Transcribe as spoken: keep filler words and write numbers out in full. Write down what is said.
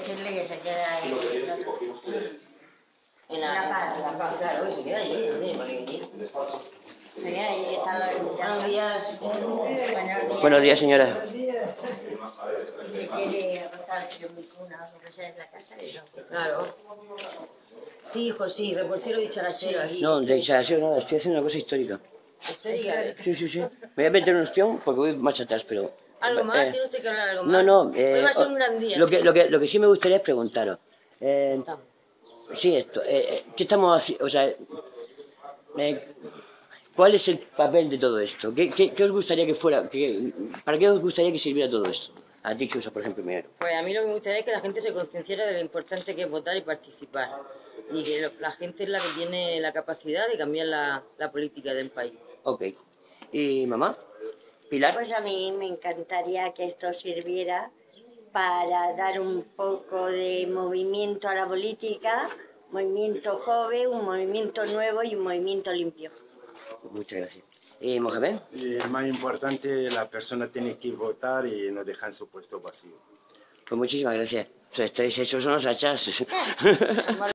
decirle que se queda en, en la, la paz. La paz, claro, se queda allí, no tiene para qué venir. Se queda allí, que está la Buenos días. Buenos días. Buenos días, señora. Y se quiere acostar en mi cuna, porque sea en la casa de los. Claro. Sí, hijo, sí, reportero dicharachero aquí. No, de dicharachero nada, estoy haciendo una cosa histórica. Histórica. Sí, sí, sí. Me voy a meter un ostión porque voy marcha atrás, pero... ¿Algo más? eh, ¿Tiene usted que hablar algo No, más? no. Eh, Hoy va a ser un gran día. lo, sí. que, lo, que, lo que sí me gustaría es preguntaros. Eh, sí, esto. Eh, ¿Qué estamos haciendo? O sea, eh, ¿cuál es el papel de todo esto? ¿Qué, qué, qué os gustaría que fuera? Qué, ¿Para qué os gustaría que sirviera todo esto? A ti, Chusa, por ejemplo, primero. Pues a mí lo que me gustaría es que la gente se concienciara de lo importante que es votar y participar. Y que lo- la gente es la que tiene la capacidad de cambiar la, la política del país. Ok. ¿Y mamá? ¿Pilar? Pues a mí me encantaría que esto sirviera para dar un poco de movimiento a la política, movimiento joven, un movimiento nuevo y un movimiento limpio. Muchas gracias. ¿Y Mohamed? Y el más importante, la persona tiene que votar y no dejar su puesto vacío. Pues muchísimas gracias. O sea, estáis hechos unos hachas.